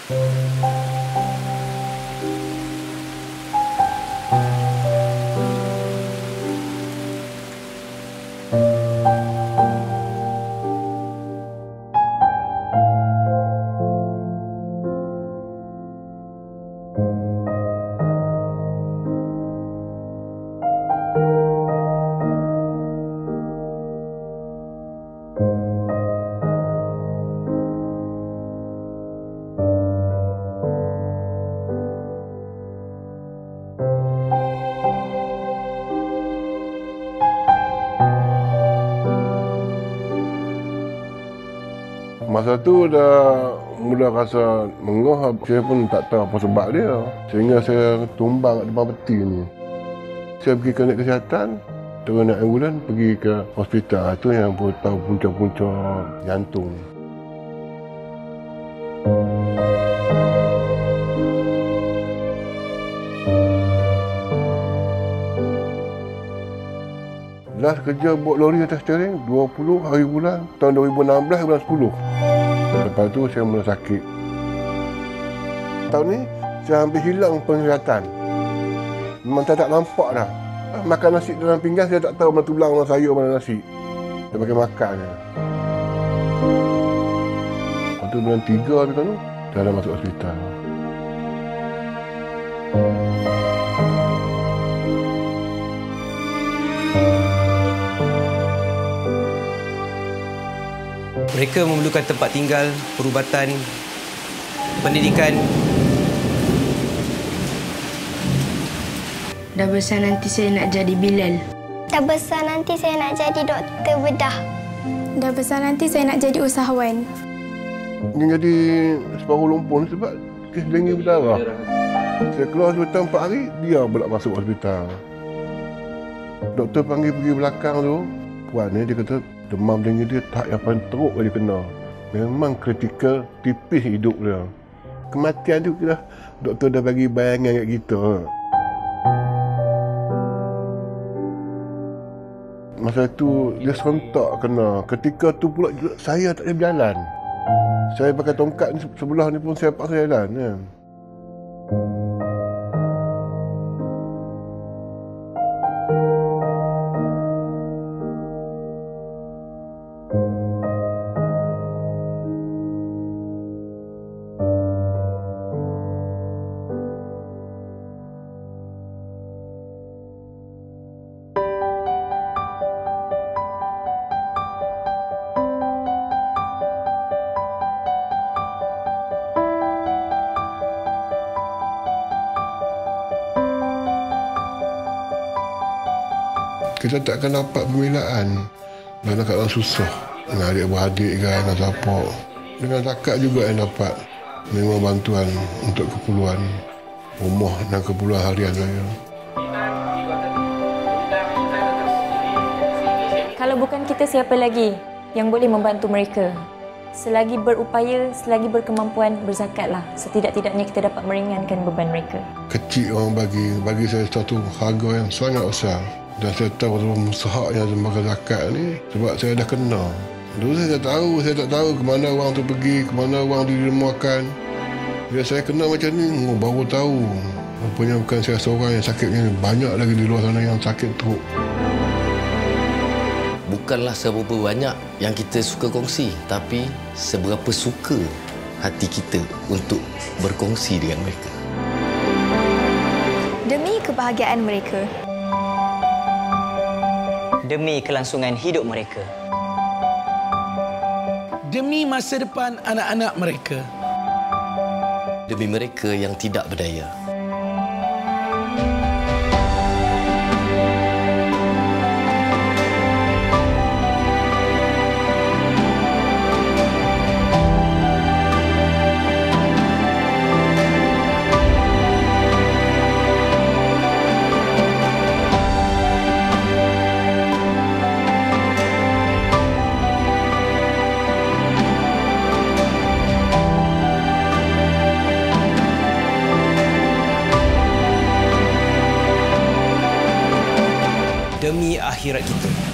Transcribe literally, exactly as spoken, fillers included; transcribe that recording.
Masa tu dah mula rasa mengoh, saya pun tak tahu apa sebab dia. Sehingga saya tumbang kat depan peti ni. Saya pergi klinik kesihatan, terus naik ambulan pergi ke hospital. Itu yang pun tahu punca-punca jantung. Last kerja bawa lori atas steering dua puluh hari bulan tahun dua ribu enam belas bulan sepuluh. Lepas tu saya mula sakit. Tahun ni saya hampir hilang penglihatan. Memang tak, tak nampak dah. Makan nasi dalam pinggan saya tak tahu mana tulang, mana sayur, mana nasi. Saya pakai makan je. Lepas tu bulan tiga habis tu saya dah masuk hospital. Mereka memerlukan tempat tinggal, perubatan, pendidikan. Dah besar nanti saya nak jadi Bilal. Dah besar nanti saya nak jadi doktor bedah. Dah besar nanti saya nak jadi usahawan. Ini jadi separuh lumpuh sebab kes denggi berdarah. Saya keluar hospital empat hari, dia pula masuk hospital. Doktor panggil pergi belakang tu, puan ni dia kata demam denggi dia tak yang paling teruk dia kena. Memang kritikal, tipis hidup dia. Kematian tu kira doktor dah bagi bayangan kat kita. Masa tu dia serentak kena. Ketika tu pula saya tak boleh berjalan. Saya pakai tongkat ni sebelah ni pun saya paksa jalan kan. Kita tak akan dapat pembelaan dalam keadaan susah. Dengan adik-beradik kan, dengan siapa. Dengan zakat juga yang dapat menerima bantuan untuk keperluan rumah dan keperluan harian saya. Kalau bukan kita, siapa lagi yang boleh membantu mereka? Selagi berupaya, selagi berkemampuan, berzakatlah. Setidak-tidaknya kita dapat meringankan beban mereka. Kecil orang bagi, bagi saya satu harga yang sangat besar. Dan saya tahu betapa mustahaknya lembaga zakat ni sebab saya dah kena. Dulu saya tak tahu, saya tak tahu ke mana wang tu pergi, ke mana wang tu dilemuakan. Bila saya kena macam ni, oh, baru tahu. Rupanya bukan saya seorang yang sakitnya, banyak lagi di luar sana yang sakit teruk. Bukanlah seberapa banyak yang kita suka kongsi, tapi seberapa suka hati kita untuk berkongsi dengan mereka. Demi kebahagiaan mereka. Demi kelangsungan hidup mereka. Demi masa depan anak-anak mereka. Demi mereka yang tidak berdaya. Demi akhirat kita.